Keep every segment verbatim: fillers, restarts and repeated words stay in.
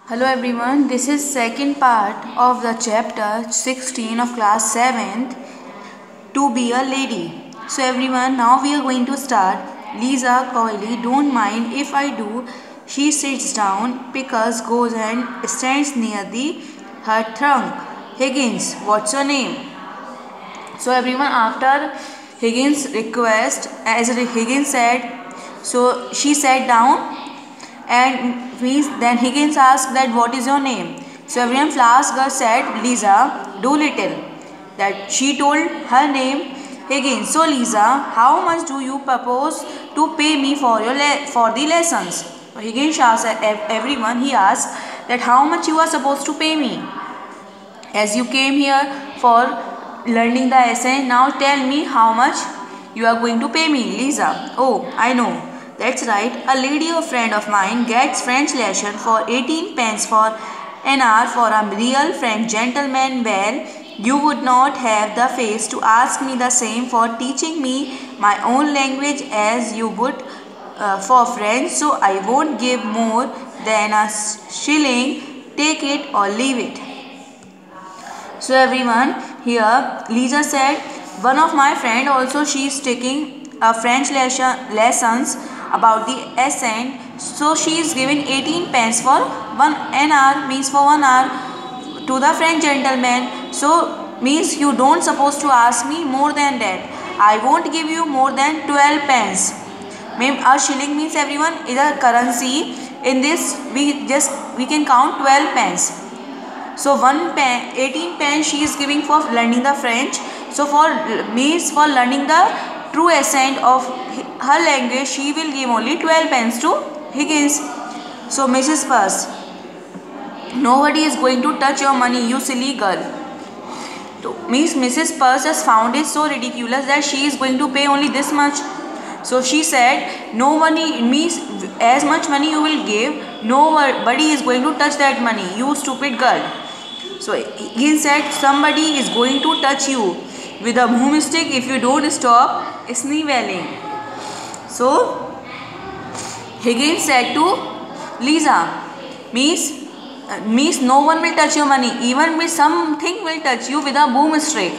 Hello everyone, this is second part of the chapter sixteen of class seventh, To Be a Lady. So everyone, now we are going to start. Lisa coyly, don't mind if I do. She sits down, Pickers goes and stands near the her trunk. Higgins, what's your name? So everyone, after Higgins' request, as Higgins said, so she sat down and means then Higgins asked that what is your name. So everyone, Flask girl said Lisa Doolittle. That she told her name Higgins. So Lisa, how much do you propose to pay me for your le for the lessons? Higgins asked everyone. He asked that how much you are supposed to pay me, as you came here for learning the essay. Now tell me how much you are going to pay me. Lisa, oh, I know. That's right, a lady or friend of mine gets French lesson for eighteen pence for an hour for a real French gentleman. Well, you would not have the face to ask me the same for teaching me my own language as you would uh, for French, so I won't give more than a shilling. Take it or leave it. So everyone, here Lisa said, one of my friend also, she is taking a French lesson lessons about the accent, so she is giving eighteen pence for one an hour, means for one hour to the French gentleman. So means you don't supposed to ask me more than that. I won't give you more than twelve pence. Ma'am, a shilling means everyone is a currency. In this we just we can count twelve pence. So one pen, eighteen pence she is giving for learning the French. So for means for learning the true accent of her language, she will give only twelve pence to Higgins. So Missus Peirce, nobody is going to touch your money, you silly girl. So means Missus Peirce has found it so ridiculous that she is going to pay only this much. So she said, no money means as much money you will give, nobody is going to touch that money, you stupid girl. So Higgins said, somebody is going to touch you with a broomstick if you don't stop sniveling. So Higgins said to Lisa, means, uh, means no one will touch your money, even with something will touch you with a broomstick.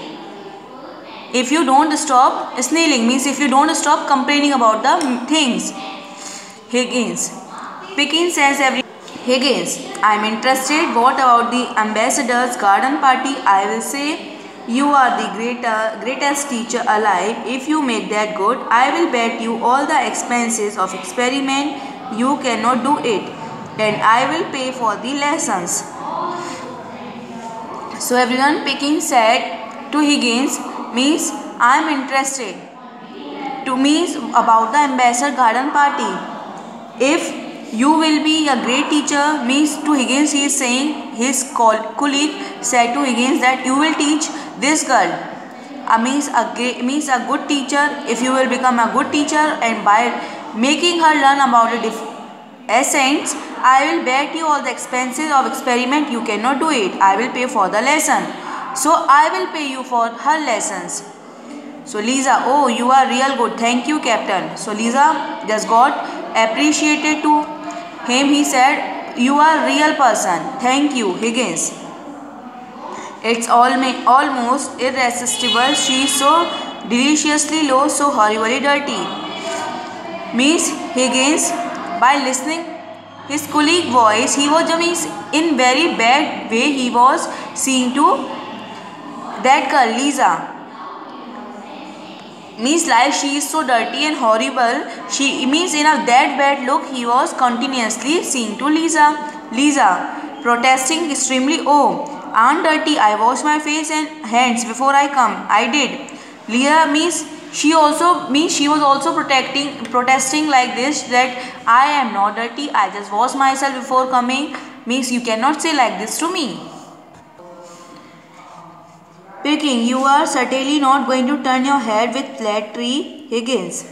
If you don't stop sniveling, means if you don't stop complaining about the things. Higgins, Pickens says every Higgins, I am interested. What about the ambassador's garden party? I will say, you are the greater, greatest teacher alive. If you make that good, I will bet you all the expenses of experiment. You cannot do it, and I will pay for the lessons. So everyone, Picking said to Higgins, means I am interested to means about the ambassador garden party. If you will be a great teacher, means to Higgins he is saying, his colleague said to Higgins that you will teach this girl. Uh, means a great, means a good teacher. If you will become a good teacher and by making her learn about the accents, I will bet you all the expenses of experiment. You cannot do it. I will pay for the lesson. So I will pay you for her lessons. So Lisa, oh, you are real good. Thank you, Captain. So Lisa just got appreciated to him. He said, you are a real person. Thank you, Higgins. It's all almost irresistible. She is so deliciously low, so horribly dirty. Means Higgins, by listening his colleague voice, he was means in very bad way he was seeing to that girl Lisa. Means like she is so dirty and horrible. She means in a that bad look he was continuously seeing to Lisa. Lisa protesting extremely, oh, Aunt Dirty, I wash my face and hands before I come. I did. Lisa means she also means she was also protecting protesting like this that I am not dirty. I just wash myself before coming. Means you cannot say like this to me. Picking, you are certainly not going to turn your head with flattery, Higgins.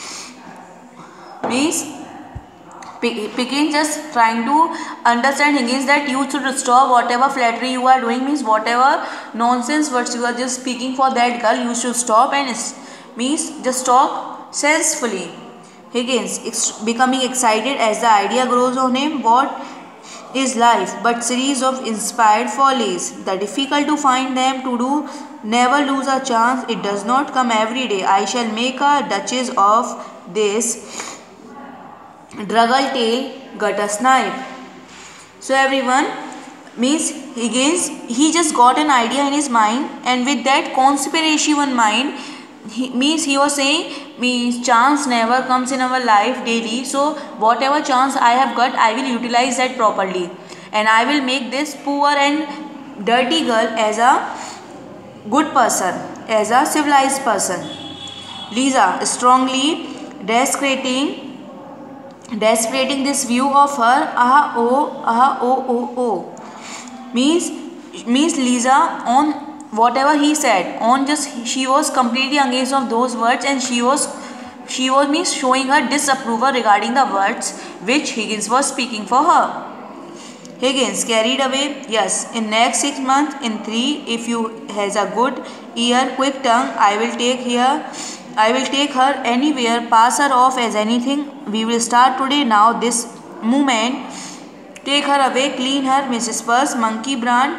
Means Picking just trying to understand Higgins that you should stop whatever flattery you are doing, means whatever nonsense words you are just speaking for that girl, you should stop and means just talk sensefully. Higgins becoming excited as the idea grows on him. What is life but series of inspired follies. The difficult to find them to do. Never lose a chance. It does not come every day. I shall make a duchess of this druggle tail gutter snipe. So everyone, means Higgins, he just got an idea in his mind, and with that conspiracy one mind, he, means he was saying, means chance never comes in our life daily, so whatever chance I have got, I will utilize that properly, and I will make this poor and dirty girl as a good person, as a civilized person. Lisa strongly desecrating desecrating this view of her. Ah oh ah oh oh oh means means Lisa, on whatever he said, on just she was completely against of those words, and she was she was means showing her disapproval regarding the words which Higgins was speaking for her. Higgins carried away. Yes, in next six months, in three, if you has a good ear, quick tongue, I will take here. I will take her anywhere, pass her off as anything. We will start today now, this moment. Take her away, clean her, Missus Purse, monkey brand.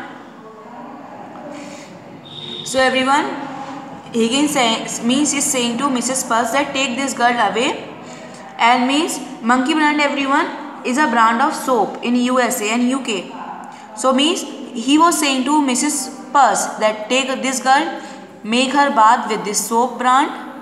So everyone, Higgins say, means is saying to Missus Purse that take this girl away, and means monkey brand, everyone, is a brand of soap in U S A and U K. So means he was saying to Missus Purse that take this girl, make her bath with this soap brand,